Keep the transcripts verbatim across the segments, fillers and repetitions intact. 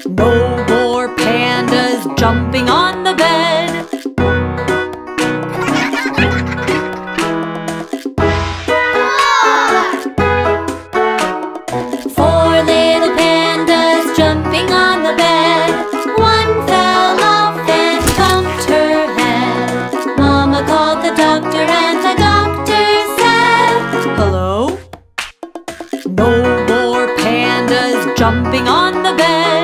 No more pandas jumping on the bed. Four little pandas jumping on the bed. One fell off and bumped her head. Mama called the doctor and the doctor said, "Hello? No more pandas jumping on the bed."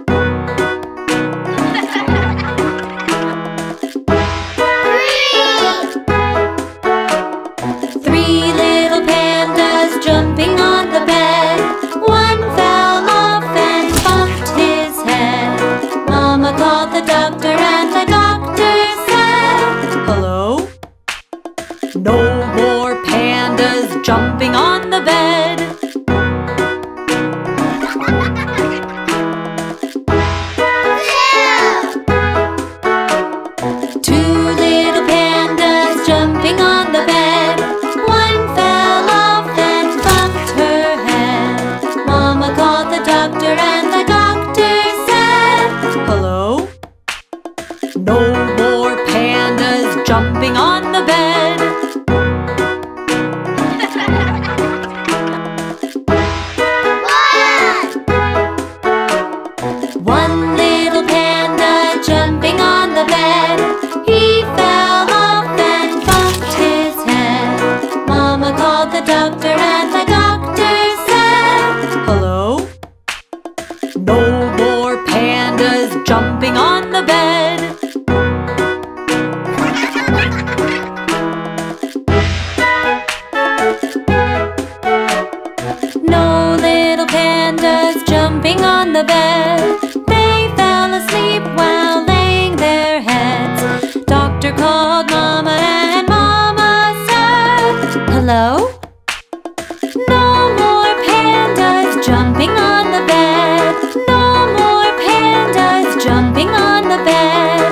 Three little pandas jumping on the bed. One fell off and bumped his head. Mama called the doctor and the doctor said, "Hello? No more pandas jumping on the bed." Two little pandas jumping on the bed. One fell off and bumped her head. Mama called the doctor and the doctor said, "Hello? No more pandas jumping on the bed." One little panda jumping on the bed. He fell off and bumped his head. Mama called the doctor and the doctor said, "Hello? No more pandas jumping on the bed." No little pandas jumping on the bed. They fell asleep while laying their heads. Doctor called Mama and Mama said, "Hello? No more pandas jumping on the bed. No more pandas jumping on the bed."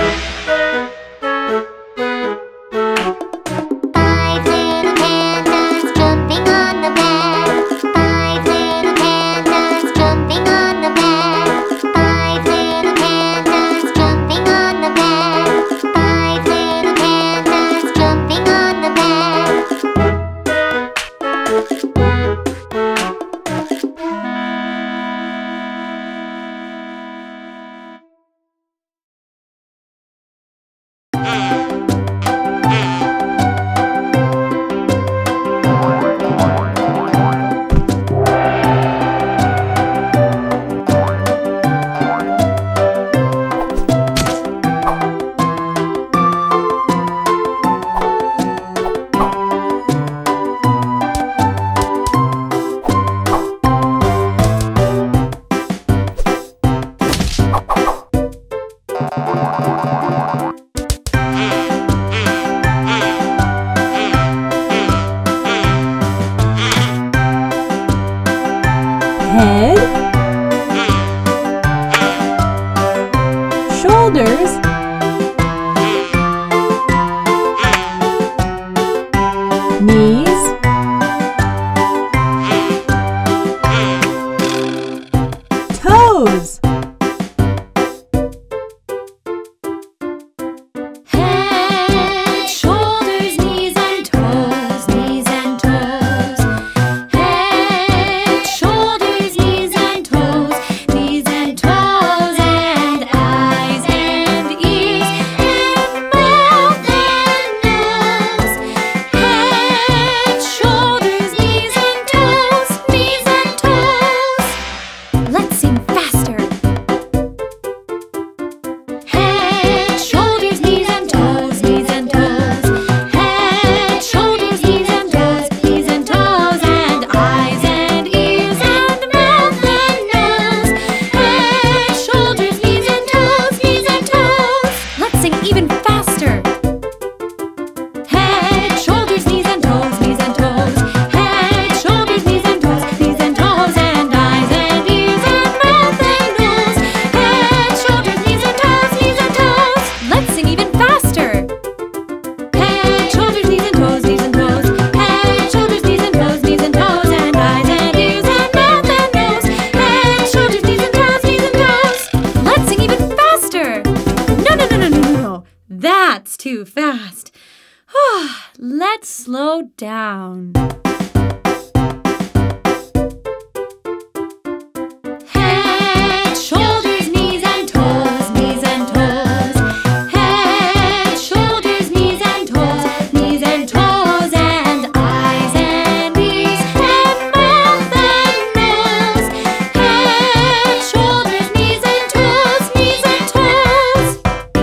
Five little pandas jumping on the bed. Five little pandas jumping on the bed. Five little pandas jumping on the bed. Five little pandas jumping on the bed. Head, shoulders, knees, toes, Let's slow down. Head, shoulders, knees and toes, knees and toes. Head, shoulders, knees and toes, knees and toes, and eyes and ears and mouth and nose. Head, shoulders, knees and toes, knees and toes.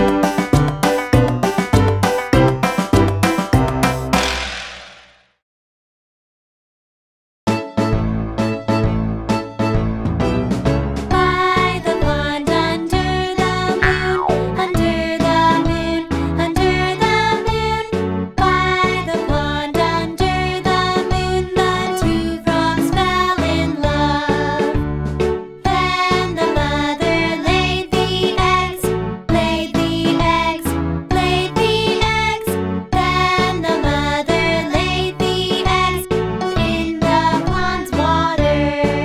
By the pond under the moon, under the moon, under the moon. By the pond under the moon, the two frogs fell in love. Then the mother laid the eggs, laid the eggs, laid the eggs. Then the mother laid the eggs in the pond's water.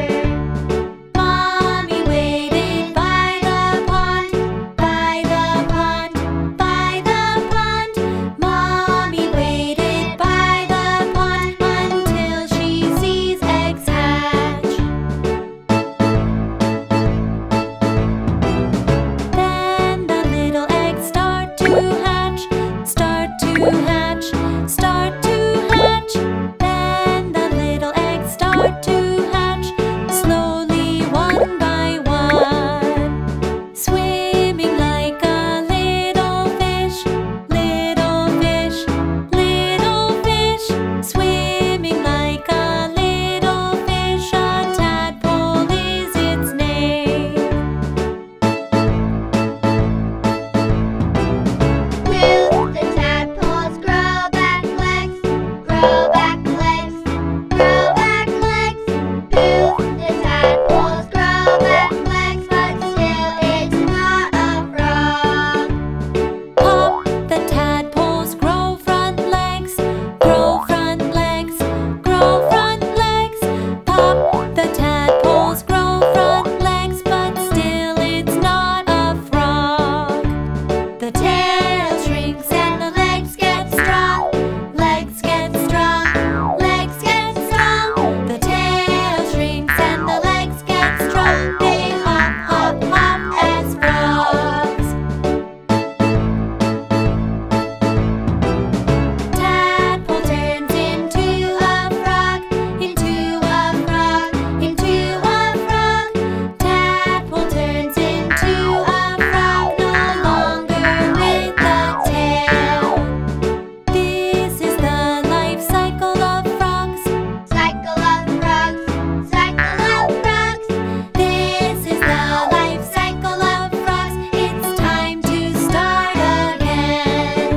Mommy waited by the pond, by the pond, by the pond. Mommy waited by the pond until she sees eggs hatch. Then the little eggs start to hatch, start to hatch, start to hatch. Then the little eggs start to hatch, slowly one by one. Swimming like a little fish, little fish, little fish. Swimming like a little fish, a tadpole is its name. Will the tadpoles grow back legs, grow back legs, grow back legs? Do the tadpoles grow back legs, but still it's not a frog? Pop, the tadpoles grow front legs, grow front legs, grow front legs. Pop, the tadpoles grow front legs, but still it's not a frog. The tail shrinks and the legs get strong, legs get strong, legs get strong. The tail shrinks and the legs get strong. They hop, hop, hop as frogs. Tadpole turns into a frog, into a frog, into a frog. Tadpole turns into a frog, no longer with the tail. This is the life cycle of frogs. Cycle of frogs, cycle of frogs. This is the life cycle of frogs. It's time to start again.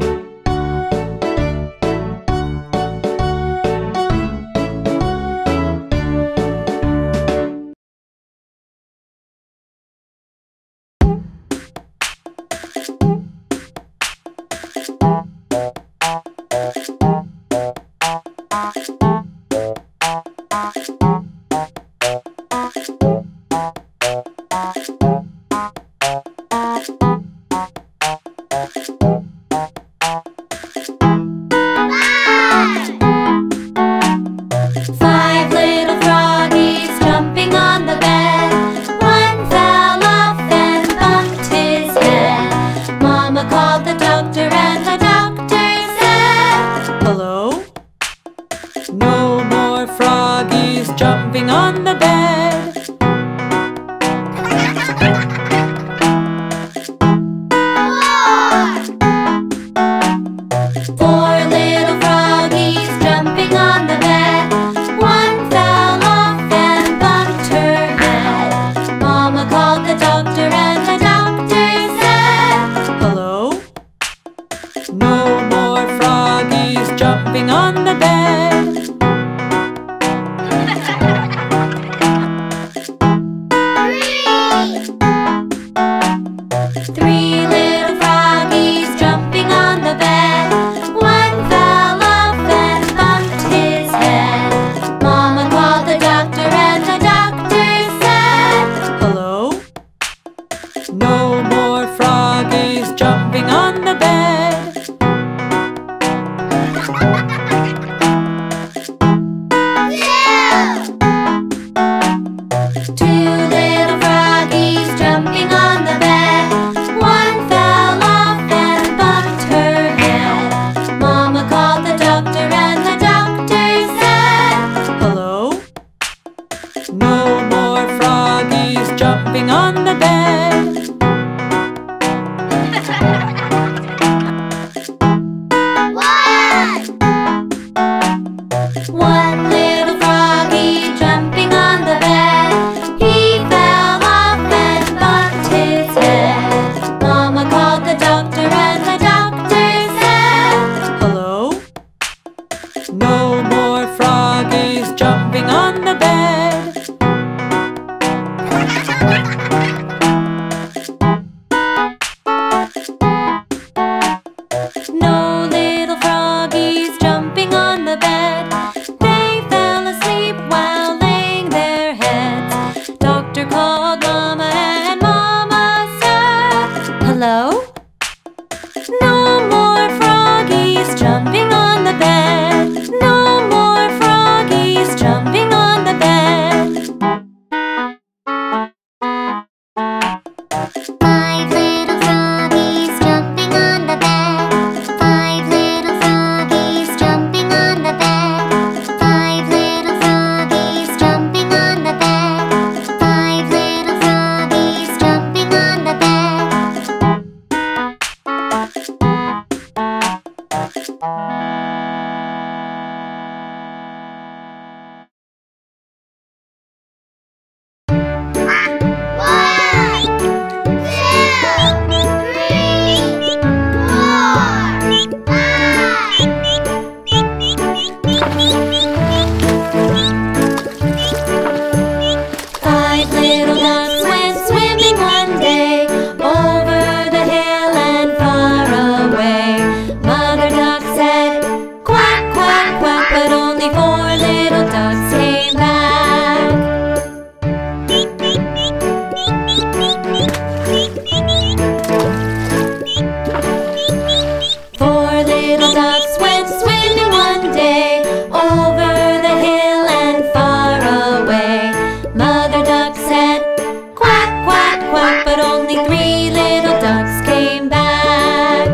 Five little froggies jumping on the bed. One fell off and bumped his head. Mama called the doctor and the doctor said, "Hello? No more froggies jumping on the bed." Four little froggies jumping on the bed. One fell off and bumped her head. Mama called the doctor and the doctor said, "Hello? No more froggies jumping on the bed." Three little froggies jumping on the bed. One fell off and bumped his head. Mama called the doctor and the doctor said, "Hello? No more froggies jumping on the bed." jumping on the bed. One! One little froggy jumping on the bed. He fell off and bumped his head. Mama called the doctor and the doctor said, "Hello? No more froggies jumping on the bed." No little froggies jumping on the bed. They fell asleep while laying their heads. Doctor called Mama and Mama said, "Hello? No more froggies jumping on the bed. No more froggies jumping on the bed." Five little froggies jumping on the bed. Five little froggies jumping on the bed. Five little froggies jumping on the bed. Five little froggies jumping on the bed. One, two, three, four, five. Five little ducks went swimming one day over the hill and far away. Mother duck said, "Quack, quack, quack," but only four little ducks came back. Four little ducks went swimming one day over the hill and far away. Mother duck said, "Quack, quack, quack," but only three little ducks came back.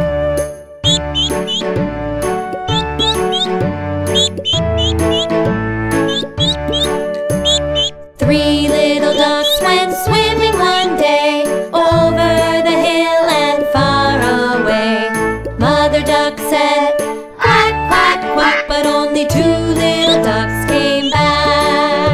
Three little ducks went swimming one day over the hill and far away. Mother duck said, "Quack, quack, quack," but only two little ducks came back.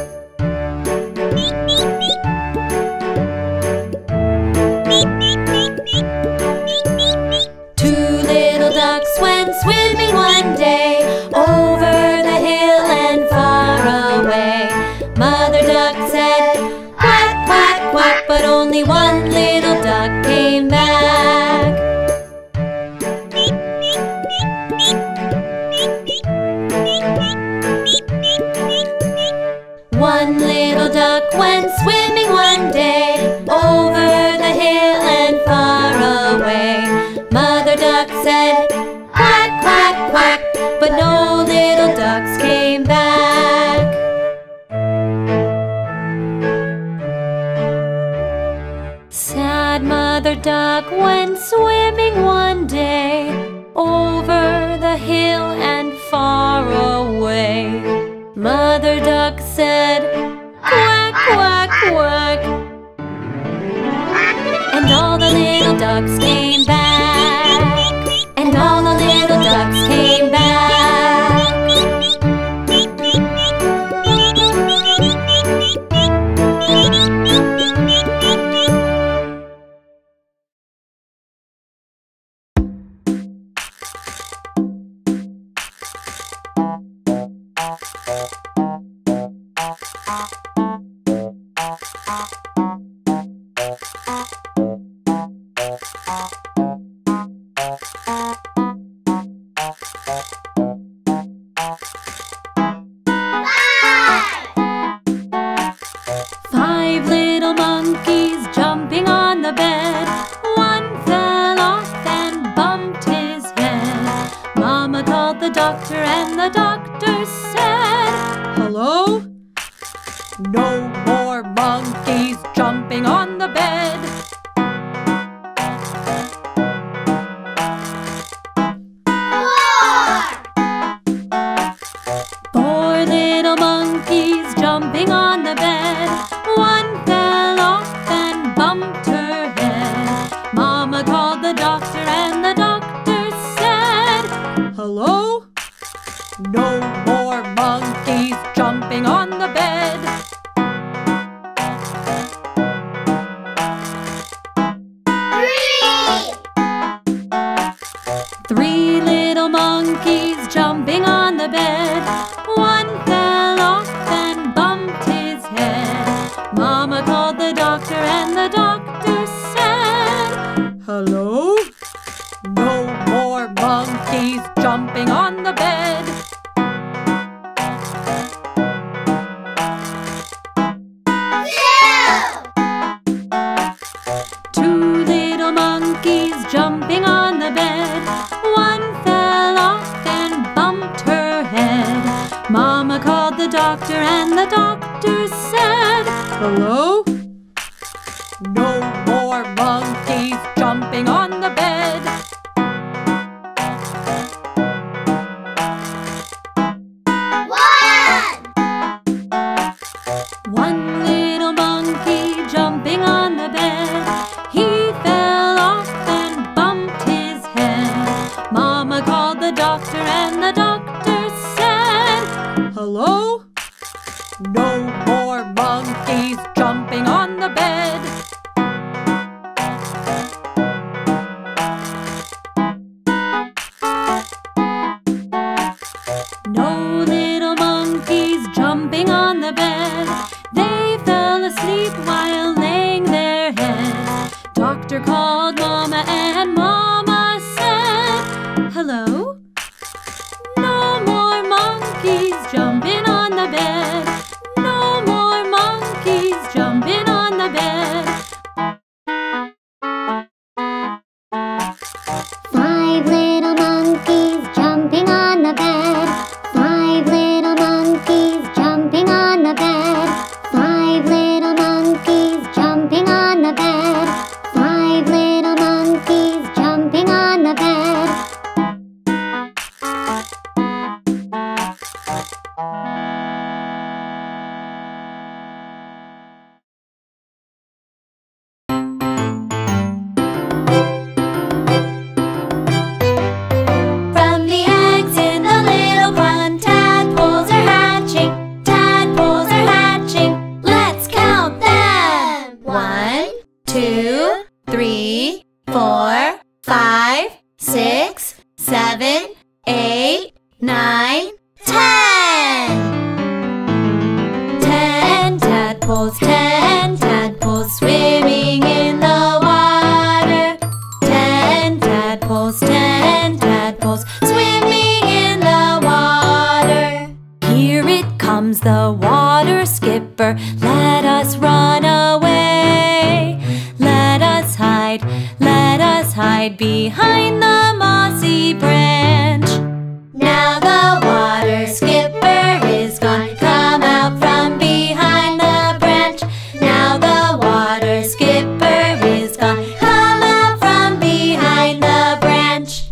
Two little ducks went swimming one day over the hill and far away. Mother duck said, "Quack, quack, quack," but only one little duck came back. One little duck went swimming one day over the hill and far away. Mother duck said, "Quack, quack, quack," but no little ducks came back. Sad Mother duck went swimming one day over the hill and far away. Mother duck said, "Quack, quack, quack," and all the little ducks came back. And all the little ducks came back. No more monkeys jumping on the bed. One little monkey jumping on the bed. He fell off and bumped his head. Mama called the doctor and the doctor said, "Hello? No more monkeys jumping on the bed." No little monkeys jumping on the bed. They fell asleep while laying their heads. Doctor called Mama and Mama said, "Hello? No more monkeys jumping on the bed. No more monkeys jumping on the bed." Five little monkeys jumping on the bed. Five little monkeys jumping on the bed. Five little monkeys jumping on the bed. Five little monkeys jumping on the bed. From the eggs in the little pond, tadpoles are hatching. Tadpoles are hatching. Let's count them. One, two, three, four, five, six, seven, eight, nine, ten. Ten tadpoles, ten tadpoles swimming in the water. Ten tadpoles, ten tadpoles swimming in the water. Here it comes, the water skipper. Let us run away. Let us hide, let us hide behind the mossy branch. Now the water skipper is gone. Come out from behind the branch. Now the water skipper is gone. Come out from behind the branch.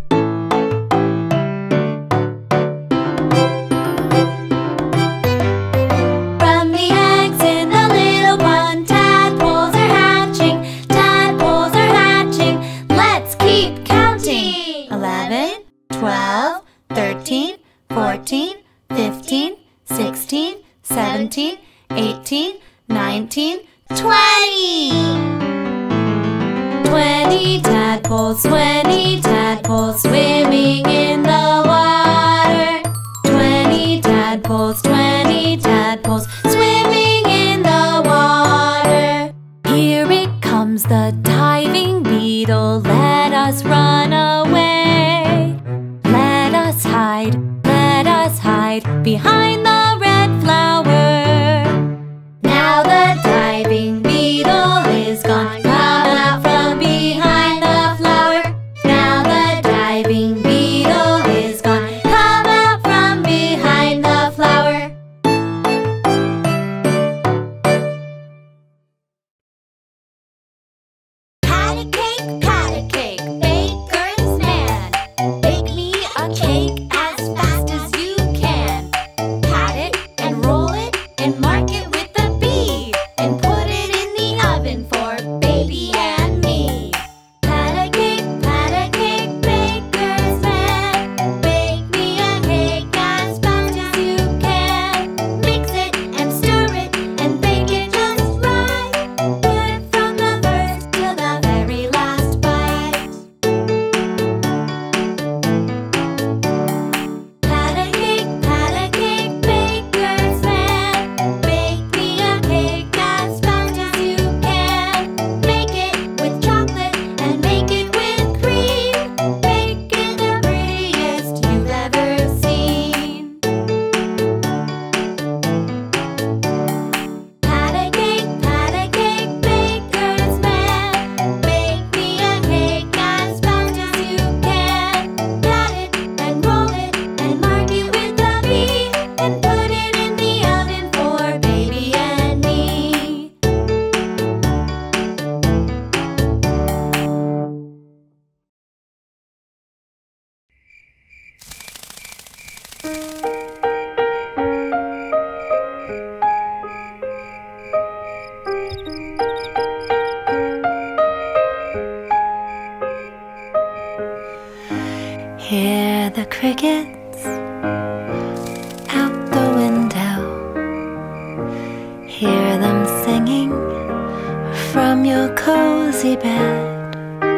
From the eggs in the little pond, tadpoles are hatching. Tadpoles are hatching. Let's keep counting. Eleven, twelve, thirteen, fourteen, fifteen, sixteen, seventeen, eighteen, nineteen, twenty. Twenty tadpoles, twenty tadpoles swimming in the water. Twenty tadpoles, twenty tadpoles swimming in the water. Here it comes, the diving beetle. Let us run away. Let us hide, let us hide behind the red flower. Now the diving beetle is gone. Come out from behind the flower. Now the diving beetle is gone. Come out from behind the flower. Pat a cake, pat a cake, baker's man. Bake me a cake as fast as you can. Pat it and roll it and Hear the crickets out the window. Hear them singing from your cozy bed.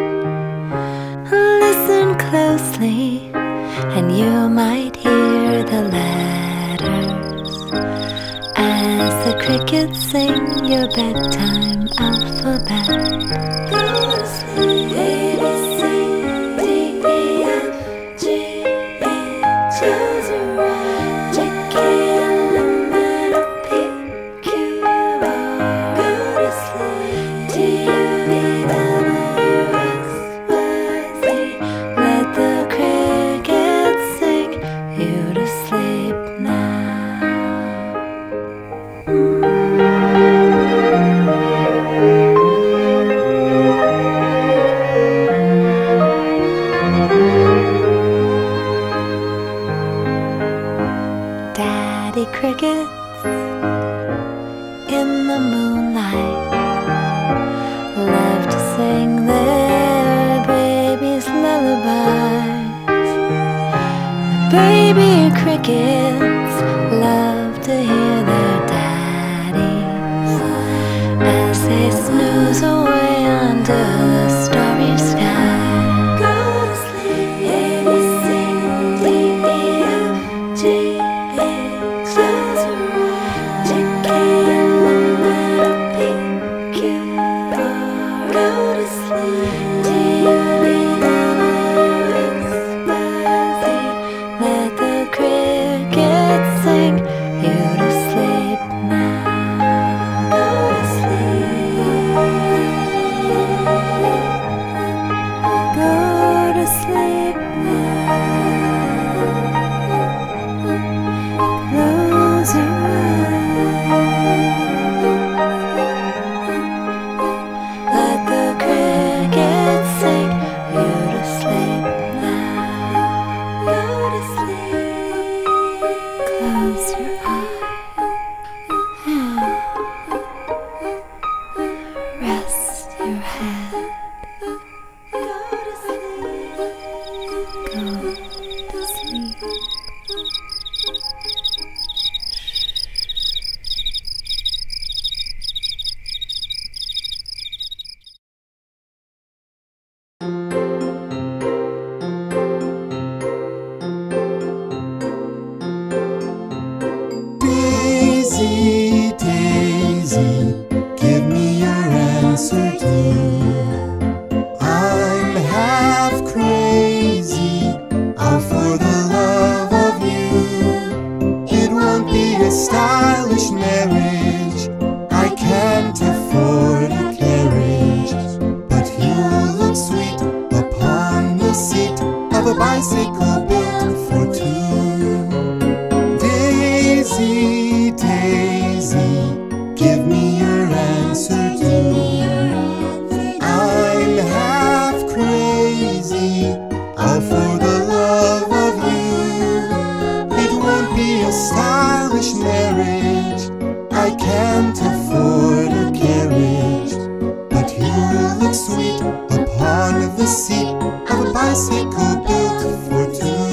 Listen closely and you might hear the letters as the crickets sing your bedtime alphabet. Go to sleep, A B C D E F G H I J K L M N O P Q R. Go to sleep, T U V W X Y Z. Let the crickets sing you to sleep now. Daddy crickets in the moonlight love to sing their baby's lullabies. The baby crickets love to hear their daddies as they snooze away under the starry sky. Go to sleep, A B C D E F G H I J K L M N O P Q R. Go to sleep, T U V W X Y Z. Let the crickets sing you to sleep now. Go to sleep. Go to sleep now. Close your eyes. Let the crickets sing you to sleep now. Go to sleep. Close your eyes. Rest your head. Go to sleep. Go to sleep. Daisy, Daisy, give me your answer, dear. I'm half crazy, all for the love of you. It won't be a stylish marriage, I can't afford a carriage, but you look sweet upon the seat of a bicycle built for two. Daisy, Daisy, give me your answer, dear. I'm half crazy, all for the love of you. It won't be a stylish marriage, I can't afford a carriage, but you look sweet upon the seat of a bicycle built for two.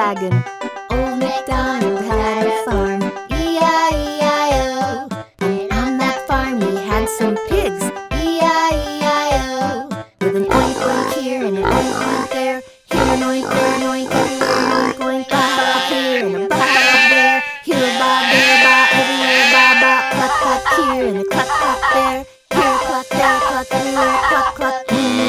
wagon. Old MacDonald had a farm, E I E I O. And on that farm he had some pigs, E I E I O. With an oink oink here and an oink oink there, here an oink, there an oink, everywhere an oink oink. Bob here and a bob there, here a bob, there a bob, everywhere bob bob. Cluck cluck here and a cluck cluck there, here a cluck, there a cluck, everywhere cluck cluck.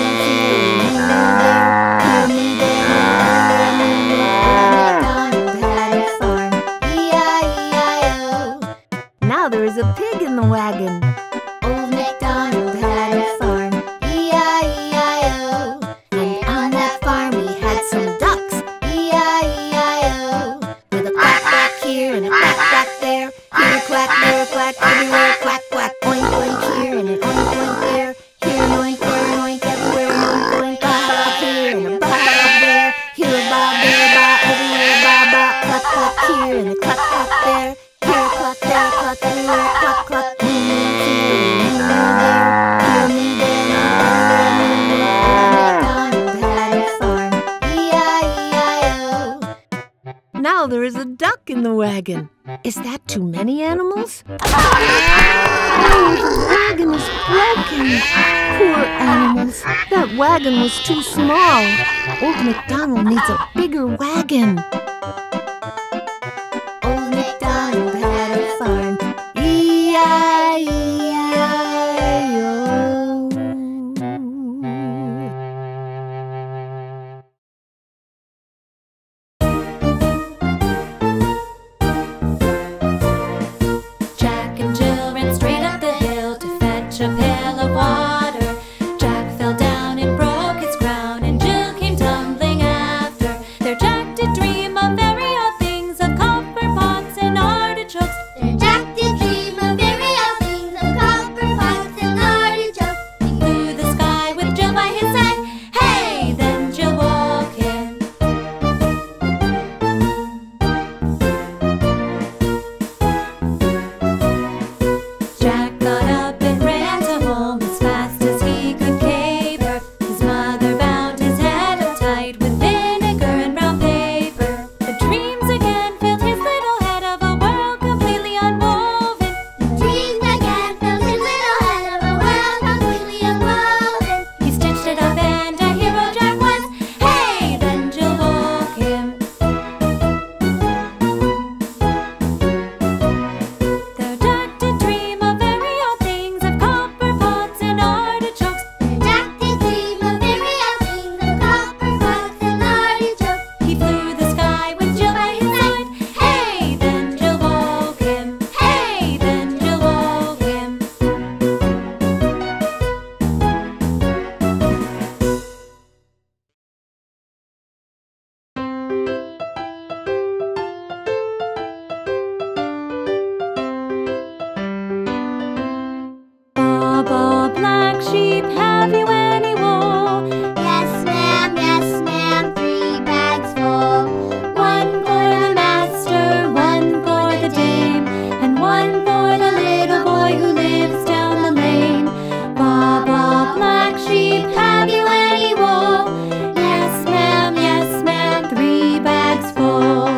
Now there is a pig in the wagon. Old MacDonald had a farm, E I E I O. And on that farm he had some ducks, E I E I O. With a quack quack here and a quack quack there, here a quack, there a quack, everywhere quack quack. Oink oink here and an oink oink there, here an oink, there an oink, everywhere an oink oink. Bob here and a bob there, here a bob, there a bob, everywhere bob bob. Cluck cluck here and a cluck cluck there, here a cluck, there a cluck, everywhere cluck cluck. Now there is a duck in the wagon. Is that too many animals? Oh, the wagon is broken. Poor animals. That wagon was too small. Old MacDonald needs a bigger wagon. Old MacDonald had a farm, E I E I O. Jack and Jill ran straight up the hill to fetch a pail of water. Jack fell down and broke his crown, and Jill came tumbling after. Their Jack did dream of very odd things, of copper pots and artichokes. Their Jack did dream of very odd things, of copper pots and artichokes. He flew the sky with Jill by his side. Hey, then Jill woke him. Jack got up and ran to home as fast as he could caper. His mother bound his head up tight with vinegar and brown paper. The dreams again filled his little head of a world completely unwoven. Dreams again filled his little head of a world completely unwoven. He stitched it up and a hero Jack was. Hey, then Jill woke him. Though Jack did dream of very odd things, of copper pots and artichokes. Their Jack did dream of very odd things, of copper pots and artichokes. He flew the sky with Jill by his side. Hey, then Jill woke him. Hey, then Jill woke him. Baba, black sheep, have you any wool? Yes, ma'am, yes, ma'am, three bags full. One for the master, one for the dame, and one for the little boy who lives down the lane. Baba, black sheep, have you any wool? Yes, ma'am, yes, ma'am, three bags full.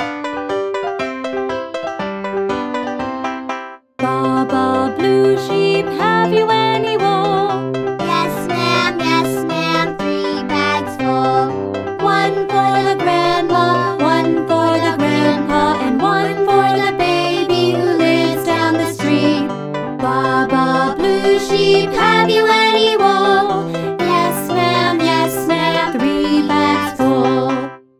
Baba, blue sheep, have you any wool? Yes, ma'am, yes, ma'am, three bags full. One for the grandma, one for the grandpa, and one for the baby who lives down the street. Baba, blue sheep, have you any wool? Yes, ma'am, yes, ma'am, three bags full.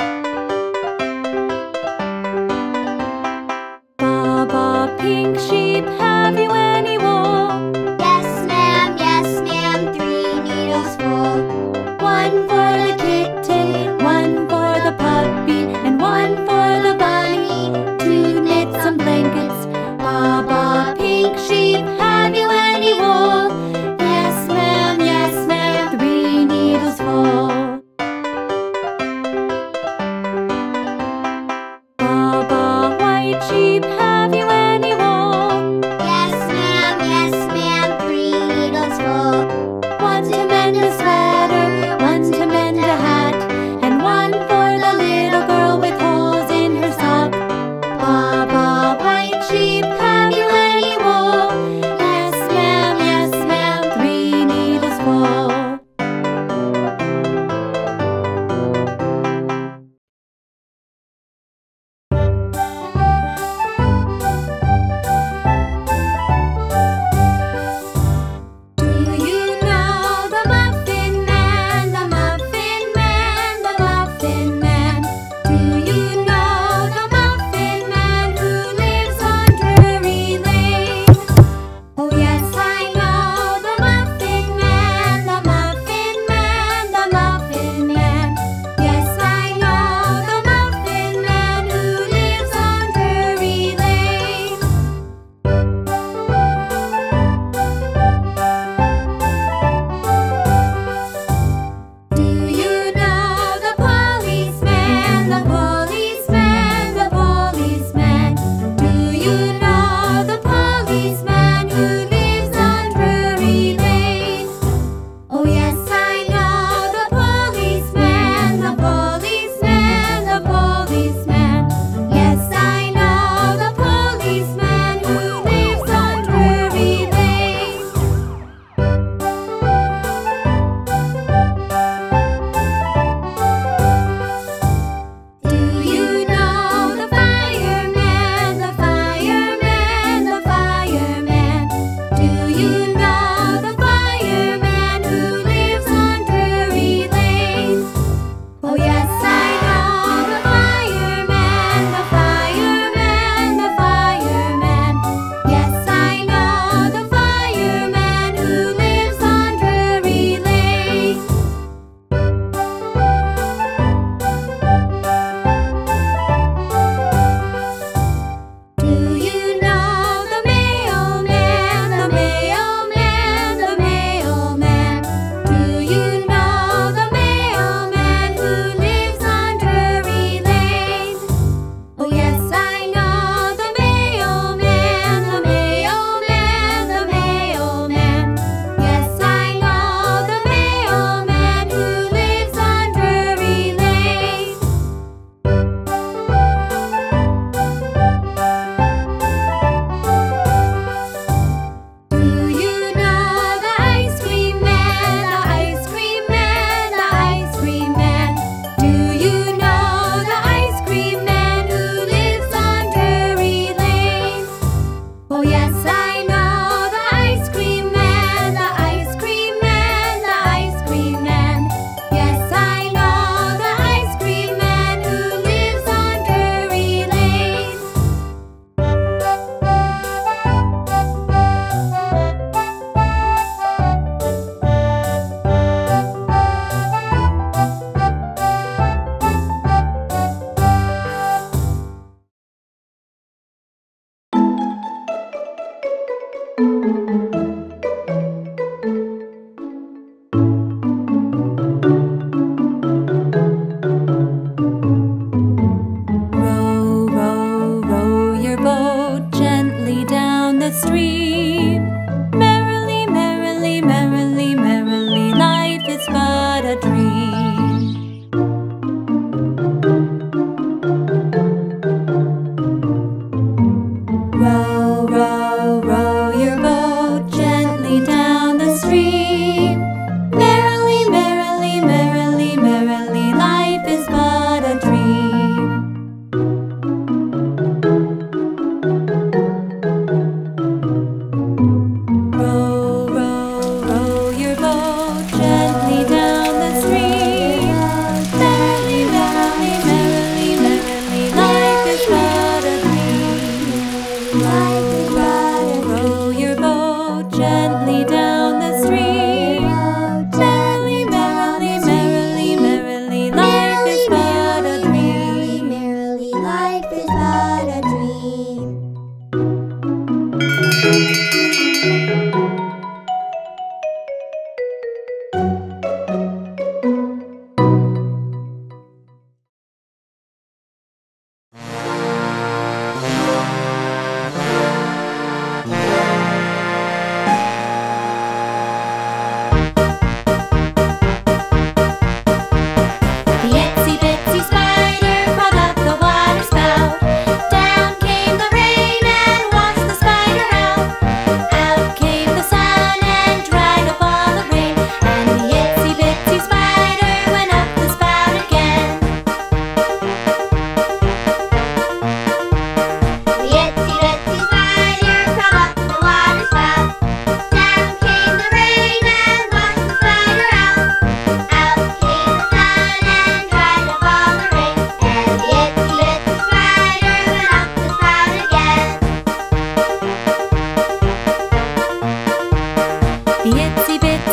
Baba, pink sheep, have you any wool? Yes, ma'am, yes, ma'am, three needles full. One for the kitten, one for the puppy, and one for the bunny to knit some blankets. Baba, pink sheep, have you any wool? Yes, ma'am, yes, ma'am,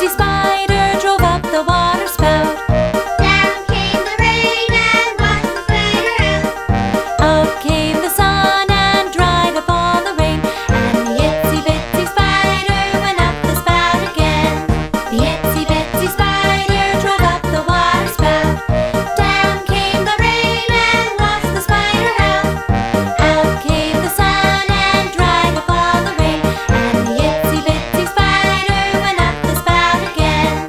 bitsy spider drove up the water spout. Down came the rain and washed the spider out. Out came the sun and dried up all the rain. And the itsy bitsy spider went up the spout again. The itsy bitsy spider drove up the water spout. Down came the rain and washed the spider out. Out came the sun and dried up all the rain. And the itsy bitsy spider went up the spout again.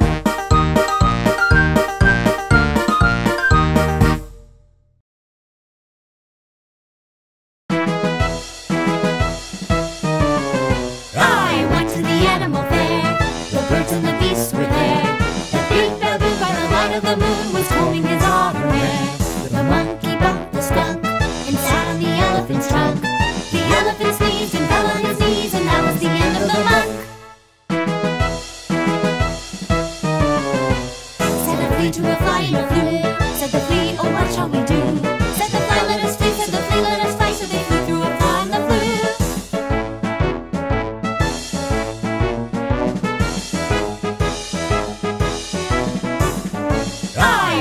I went to the animal fair. The birds and the beasts were there. The big baboon by the light of the moon was combing his auburn hair. The monkey bumped the skunk and sat on the elephant's trunk. The elephant sneezed and fell on his knees, and that was the end of the monk. Said a flea to a fly in a flue. Said the flea, oh what shall we do? Said the fly, let us flee. Said the flea, let us fly. So they flew through a fly and the flew. I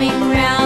coming round.